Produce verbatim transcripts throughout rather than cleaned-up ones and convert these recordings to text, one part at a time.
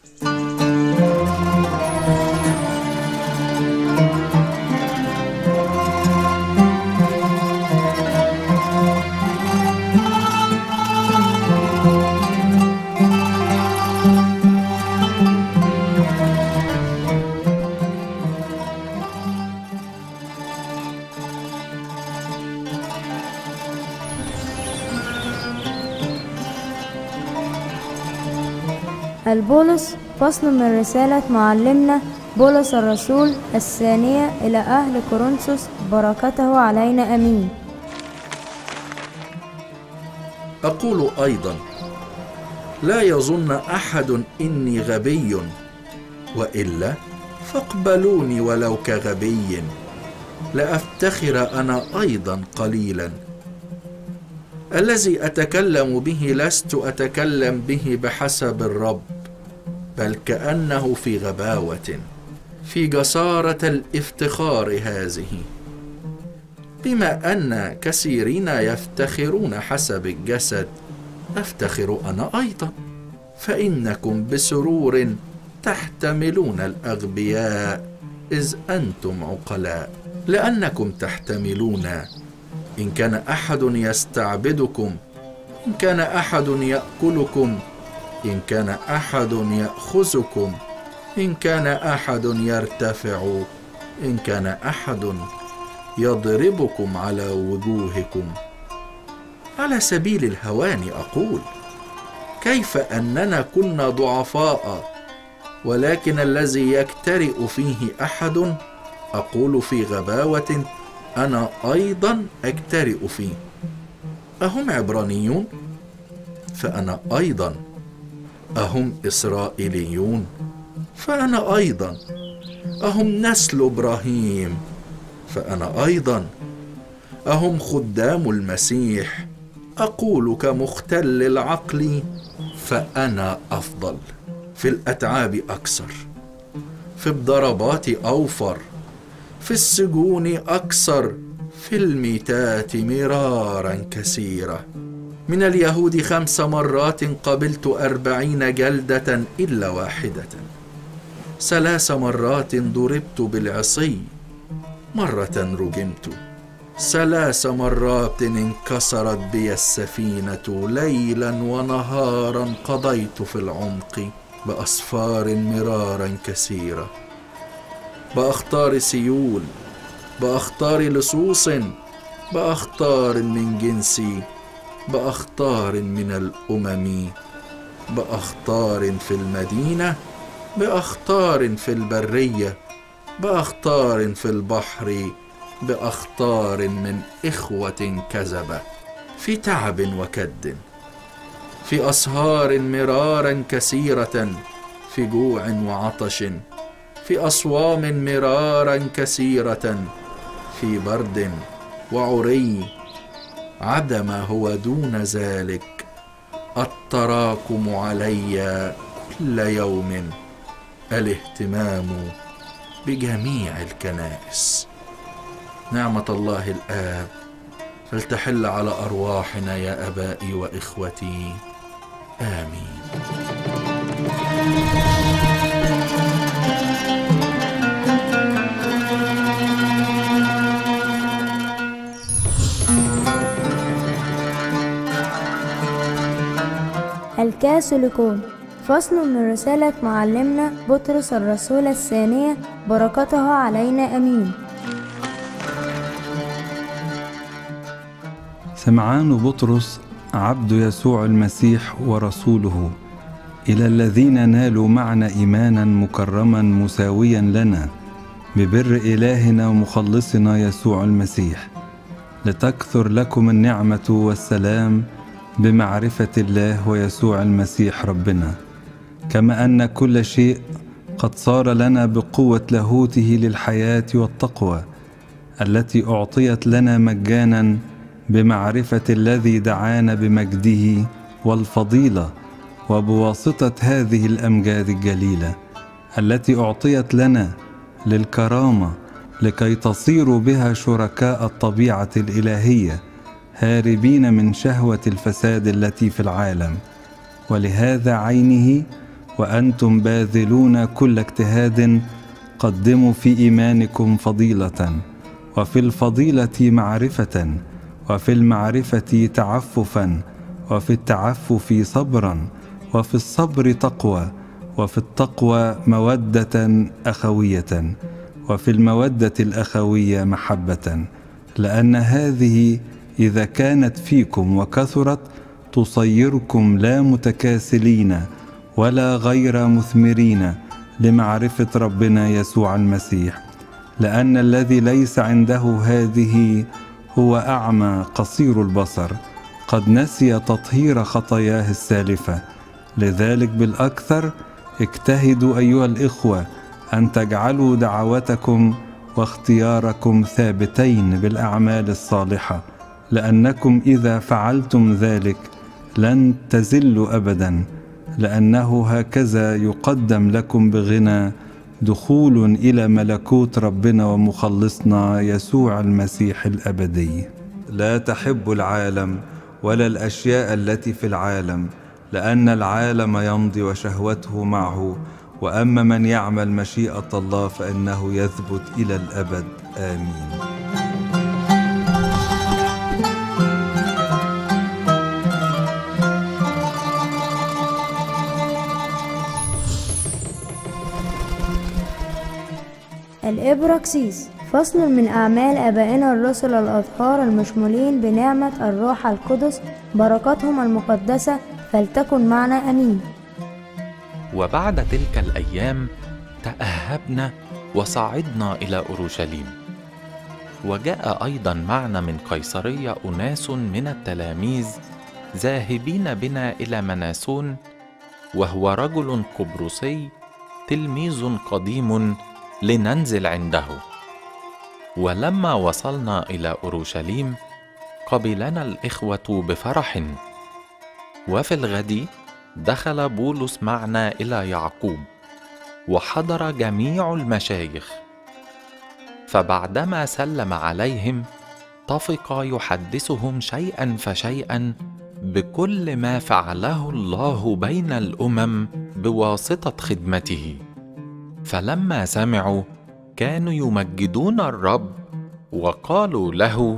البولس فصل من رسالة معلمنا بولس الرسول الثانية إلى أهل كورنثوس، بركته علينا أمين. أقول أيضا: لا يظن أحد إني غبي، وإلا فاقبلوني ولو كغبي، لأفتخر أنا أيضا قليلا. الذي أتكلم به لست أتكلم به بحسب الرب، بل كأنه في غباوة، في جسارة الافتخار هذه، بما أن كثيرين يفتخرون حسب الجسد، أفتخر أنا أيضا. فإنكم بسرور تحتملون الأغبياء إذ أنتم عقلاء، لأنكم تحتملون. إن كان أحد يستعبدكم، إن كان أحد يأكلكم، إن كان أحد يأخذكم، إن كان أحد يرتفع، إن كان أحد يضربكم على وجوهكم. على سبيل الهوان أقول: كيف أننا كنا ضعفاء، ولكن الذي يكترئ فيه أحد أقول في غباوة أنا أيضا أكترئ فيه. أهم عبرانيون؟ فأنا أيضا. أهم إسرائيليون؟ فأنا أيضا. أهم نسل إبراهيم؟ فأنا أيضا. أهم خدام المسيح؟ أقول كمختل العقل فأنا أفضل. في الأتعاب أكثر، في الضربات أوفر، في السجون أكثر، في الميتات مرارا كثيرة. من اليهود خمس مرات قبلت أربعين جلدة إلا واحدة. ثلاث مرات ضربت بالعصي، مرة رجمت. ثلاث مرات انكسرت بي السفينة، ليلا ونهارا قضيت في العمق، بأسفار مرارا كثيرة، بأخطار سيول، بأخطار لصوص، بأخطار من جنسي، بأخطار من الأمم، بأخطار في المدينة، بأخطار في البرية، بأخطار في البحر، بأخطار من إخوة كذبة، في تعب وكد، في أسهار مرارا كثيرة، في جوع وعطش، في أصوام مرارا كثيرة، في برد وعري، عدم هو دون ذلك، التراكم علي كل يوم، الاهتمام بجميع الكنائس. نعمة الله الآب فلتحل على أرواحنا يا أبائي وإخوتي، آمين. الكاثوليكون فصل من رسالة معلمنا بطرس الرسول الثانية، بركته علينا أمين. سمعان بطرس عبد يسوع المسيح ورسوله، إلى الذين نالوا معنا إيمانا مكرما مساويا لنا ببر إلهنا ومخلصنا يسوع المسيح، لتكثر لكم النعمة والسلام بمعرفة الله ويسوع المسيح ربنا، كما أن كل شيء قد صار لنا بقوة لاهوته للحياة والتقوى، التي أعطيت لنا مجانا بمعرفة الذي دعانا بمجده والفضيلة، وبواسطة هذه الأمجاد الجليلة التي أعطيت لنا للكرامة، لكي تصيروا بها شركاء الطبيعة الإلهية، هاربين من شهوة الفساد التي في العالم. ولهذا عينه وأنتم باذلون كل اجتهاد قدموا في إيمانكم فضيلة، وفي الفضيلة معرفة، وفي المعرفة تعففا، وفي التعفف صبرا، وفي الصبر تقوى، وفي التقوى مودة أخوية، وفي المودة الأخوية محبة، لأن هذه إذا كانت فيكم وكثرت تصيركم لا متكاسلين ولا غير مثمرين لمعرفة ربنا يسوع المسيح، لأن الذي ليس عنده هذه هو أعمى قصير البصر، قد نسي تطهير خطاياه السالفة. لذلك بالأكثر اجتهدوا أيها الإخوة أن تجعلوا دعوتكم واختياركم ثابتين بالأعمال الصالحة، لأنكم إذا فعلتم ذلك لن تزلوا أبدا، لأنه هكذا يقدم لكم بغنى دخول إلى ملكوت ربنا ومخلصنا يسوع المسيح الأبدي. لا تحب العالم ولا الأشياء التي في العالم، لأن العالم يمضي وشهوته معه، وأما من يعمل مشيئة الله فإنه يثبت إلى الأبد. آمين. الإبراكسيس فصل من أعمال آبائنا الرسل الأطهار المشمولين بنعمة الروح القدس، بركاتهم المقدسة فلتكن معنا. أمين. وبعد تلك الأيام تأهبنا وصعدنا إلى أورشليم، وجاء أيضا معنا من قيصرية أناس من التلاميذ ذاهبين بنا إلى مناسون، وهو رجل قبرصي تلميذ قديم، لننزل عنده. ولما وصلنا إلى أورشليم قبلنا الإخوة بفرح. وفي الغد دخل بولس معنا إلى يعقوب، وحضر جميع المشايخ، فبعدما سلم عليهم طفق يحدثهم شيئا فشيئا بكل ما فعله الله بين الأمم بواسطة خدمته. فلما سمعوا كانوا يمجدون الرب، وقالوا له: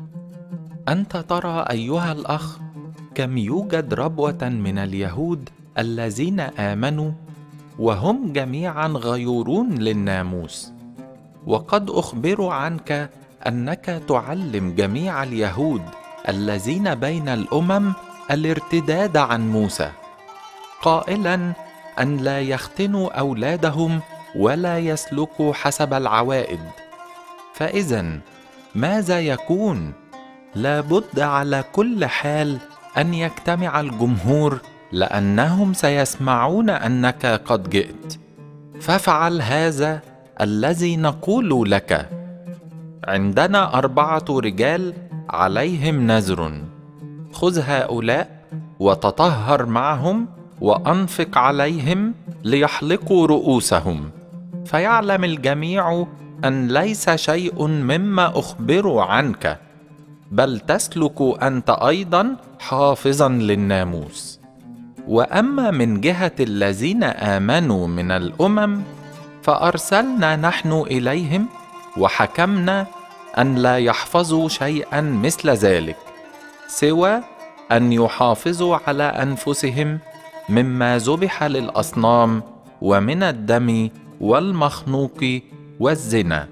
أنت ترى أيها الأخ كم يوجد ربوة من اليهود الذين آمنوا، وهم جميعا غيورون للناموس، وقد أخبروا عنك أنك تعلم جميع اليهود الذين بين الأمم الارتداد عن موسى، قائلا أن لا يختنوا أولادهم ولا يسلكوا حسب العوائد. فإذن ماذا يكون؟ لابد على كل حال أن يجتمع الجمهور، لأنهم سيسمعون أنك قد جئت. فافعل هذا الذي نقول لك. عندنا أربعة رجال عليهم نذر، خذ هؤلاء وتطهر معهم، وأنفق عليهم ليحلقوا رؤوسهم، فيعلم الجميع أن ليس شيء مما أخبر عنك، بل تسلك أنت أيضا حافظا للناموس. وأما من جهة الذين آمنوا من الأمم فأرسلنا نحن إليهم، وحكمنا أن لا يحفظوا شيئا مثل ذلك، سوى أن يحافظوا على أنفسهم مما ذبح للأصنام، ومن الدم والمخنوق والزنا.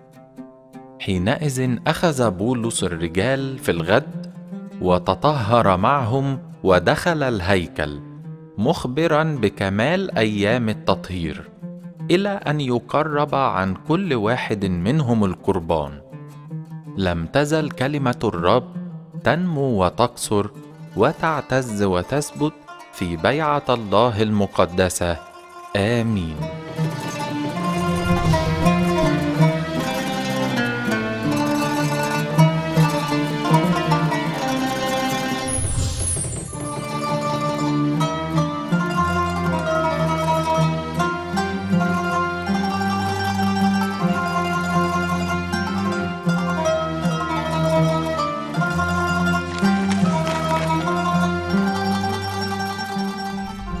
حينئذ أخذ بولس الرجال في الغد وتطهر معهم، ودخل الهيكل مخبرا بكمال أيام التطهير، إلى أن يقرب عن كل واحد منهم القربان. لم تزل كلمة الرب تنمو وتقصر وتعتز وتثبت في بيعة الله المقدسة. آمين.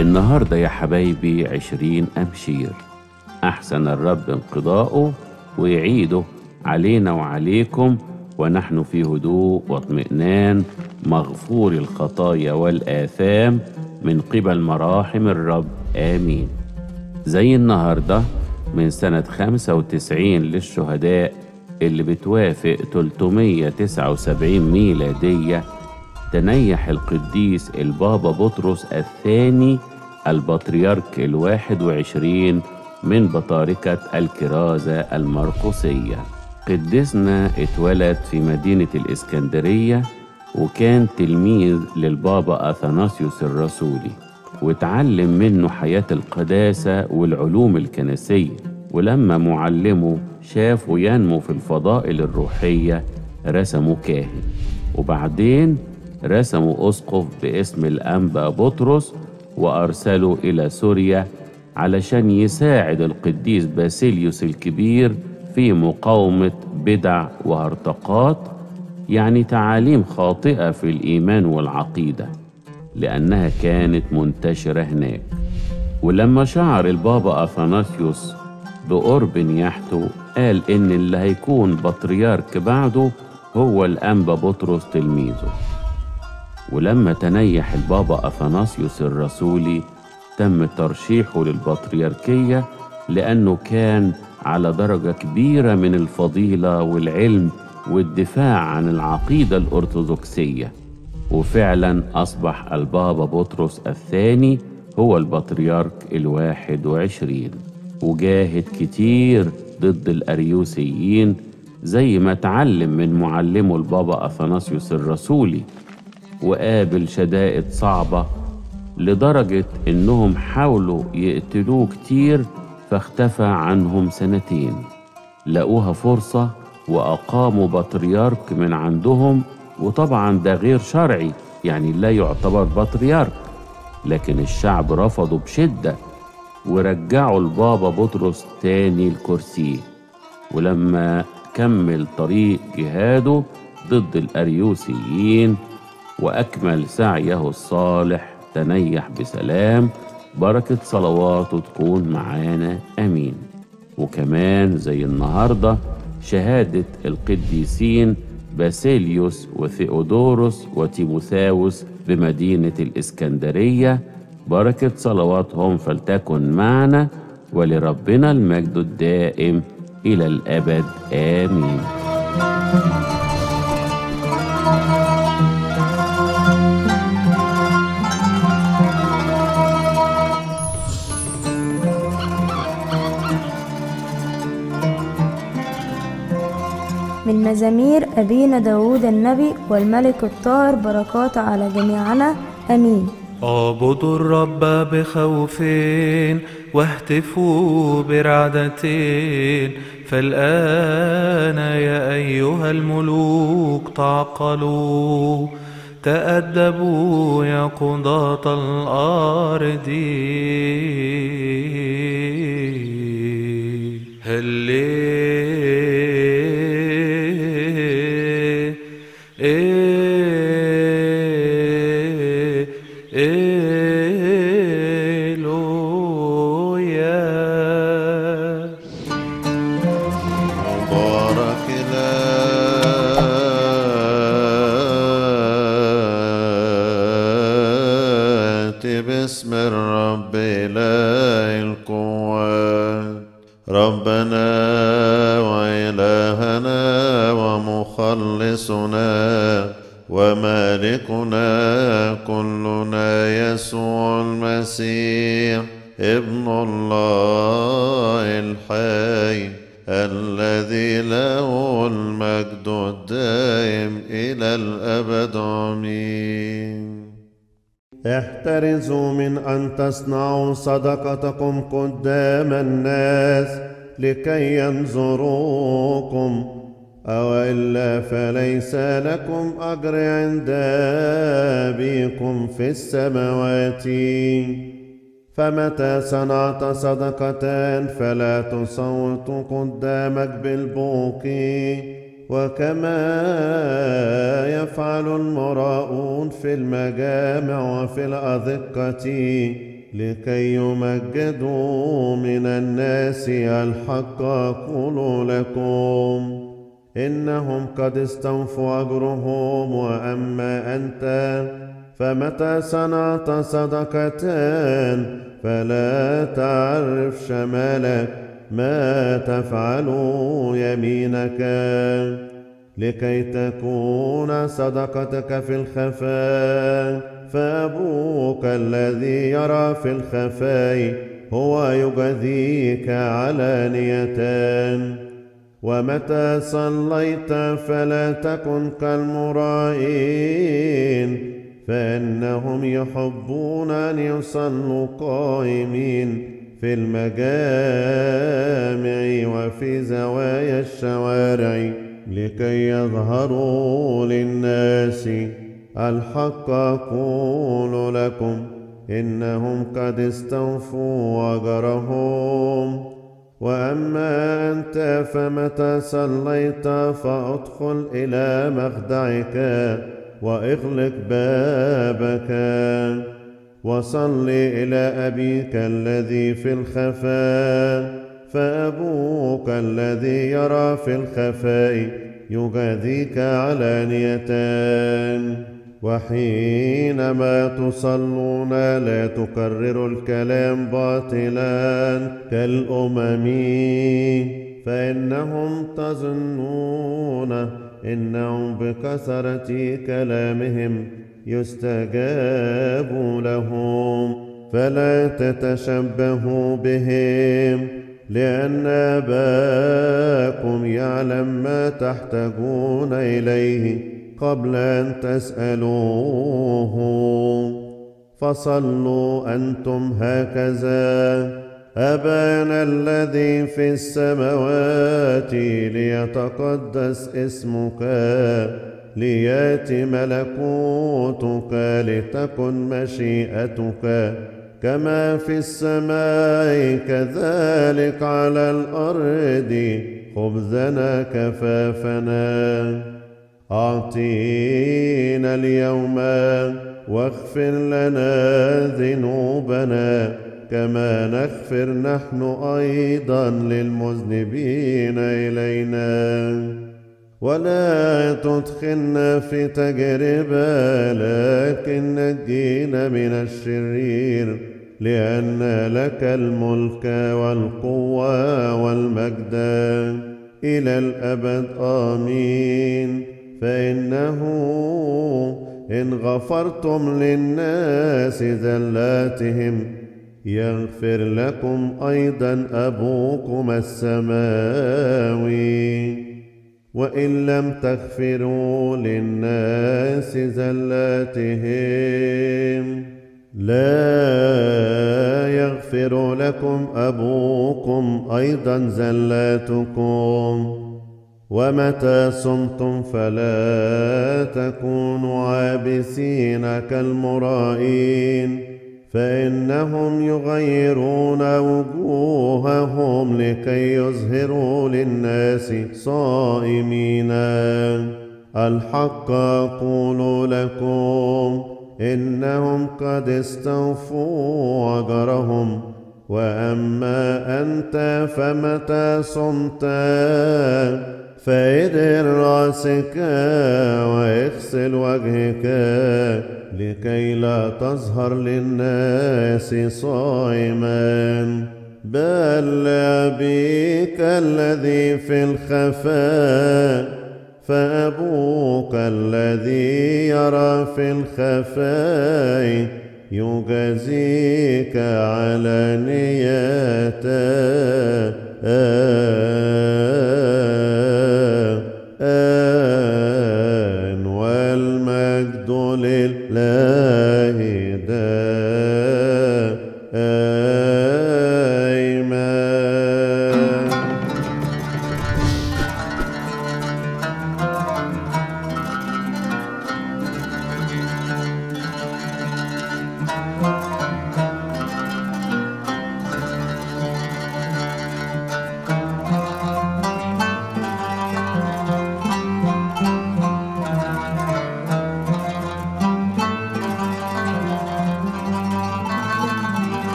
النهاردة يا حبايبي عشرين أبشير، أحسن الرب انقضاؤه ويعيده علينا وعليكم، ونحن في هدوء واطمئنان مغفور الخطايا والآثام من قبل مراحم الرب. آمين. زي النهاردة من سنة خمسة وتسعين للشهداء اللي بتوافق ثلاثمية وتسعة وسبعين ميلادية، تنيح القديس البابا بطرس الثاني البطريرك الواحد وعشرين من بطاركة الكرازة المرقسية. قديسنا اتولد في مدينة الإسكندرية، وكان تلميذ للبابا أثناسيوس الرسولي، واتعلم منه حياة القداسة والعلوم الكنسية. ولما معلمه شافه ينمو في الفضائل الروحية رسمه كاهن، وبعدين رسموا أسقف باسم الأنبا بطرس وأرسلوا إلى سوريا علشان يساعد القديس باسيليوس الكبير في مقاومة بدع وهرطقات، يعني تعاليم خاطئة في الإيمان والعقيدة، لأنها كانت منتشرة هناك. ولما شعر البابا أثناسيوس بقرب نياحته قال إن اللي هيكون بطريرك بعده هو الأنبا بطرس تلميذه. ولما تنيح البابا أثناسيوس الرسولي تم ترشيحه للبطريركية، لأنه كان على درجة كبيرة من الفضيلة والعلم والدفاع عن العقيدة الأرثوذكسية. وفعلا أصبح البابا بطرس الثاني هو البطريرك الواحد وعشرين، وجاهد كتير ضد الأريوسيين زي ما تعلم من معلمه البابا أثناسيوس الرسولي، وقابل شدائد صعبة لدرجة إنهم حاولوا يقتلوه كتير، فاختفى عنهم سنتين. لقوها فرصة وأقاموا بطريرك من عندهم، وطبعا ده غير شرعي، يعني لا يعتبر بطريرك، لكن الشعب رفضوا بشدة ورجعوا البابا بطرس تاني الكرسي. ولما كمل طريق جهاده ضد الأريوسيين وأكمل سعيه الصالح تنيح بسلام. بركة صلواته تكون معانا أمين. وكمان زي النهاردة شهادة القديسين باسيليوس وثيودوروس وتيموثاوس بمدينة الإسكندرية، بركة صلواتهم فلتكن معنا، ولربنا المجد الدائم إلى الأبد. آمين. من مزامير أبينا داود النبي والملك الطاهر، بركات على جميعنا. أمين. اعبدوا الرب بخوف واهتفوا برعدة، فالآن يا أيها الملوك تعقلوا، تأدبوا يا قضاة الأرض. هللويا مبارك الآتي باسم الرب إله القوات، ربنا وإلهنا ومخلصنا ومالكنا كلنا يسوع المسيح ابن الله الحي، الذي له المجد الدائم إلى الأبد. آمين. احترزوا من أن تصنعوا صدقتكم قدام الناس لكي ينظروكم، أو إلا فليس لكم أجر عند أبيكم في السماوات. فمتى صنعت صدقة فلا تصوت قدامك بالبوق، وكما يفعل المراؤون في المجامع وفي الأذقة، لكي يمجدوا من الناس. الحق أقول لكم إنهم قد استوفوا أجرهم. وأما أنت فمتى صنعت صدقة فلا تعرف شمالك ما تفعل يمينك، لكي تكون صدقتك في الخفاء، فأبوك الذي يرى في الخفاء هو يجازيك علانية. ومتى صليت فلا تكن كالمرائين، فإنهم يحبون أن يصلوا قائمين في المجامع وفي زوايا الشوارع لكي يظهروا للناس. الحق أقول لكم إنهم قد استوفوا أجرهم. وأما أنت فمتى صليت فأدخل إلى مخدعك وأغلق بابك، وصل إلى أبيك الذي في الخفاء، فأبوك الذي يرى في الخفاء يجازيك علانية. وحينما تصلون لا تكرروا الكلام باطلا كالأمم، فإنهم تظنون إنهم بكثرة كلامهم يستجاب لهم. فلا تتشبهوا بهم، لأن أباكم يعلم ما تحتاجون إليه قبل أن تسألوه. فصلوا أنتم هكذا: أبانا الذي في السماوات، ليتقدس اسمك، ليأتي ملكوتك، لتكن مشيئتك كما في السماء كذلك على الأرض. خبزنا كفافنا أعطينا اليوم، واغفر لنا ذنوبنا كما نغفر نحن أيضا للمذنبين إلينا، ولا تدخلنا في تجربة، لكن نجينا من الشرير. لأن لك الملك والقوة والمجد إلى الأبد، آمين. فإنه إن غفرتم للناس زلاتهم يغفر لكم أيضا أبوكم السماوي. وإن لم تغفروا للناس زلاتهم لا يغفر لكم أبوكم أيضا زلاتكم. ومتى صمتم فلا تكونوا عابسين كالمرائين، فإنهم يغيرون وجوههم لكي يظهروا للناس صائمين. الحق أقول لكم إنهم قد استوفوا أجرهم. وأما أنت فمتى صمت فإدر رأسك واغسل وجهك، لكي لا تظهر للناس صائما، بل لأبيك الذي في الخفاء، فأبوك الذي يرى في الخفاء يجازيك علانية.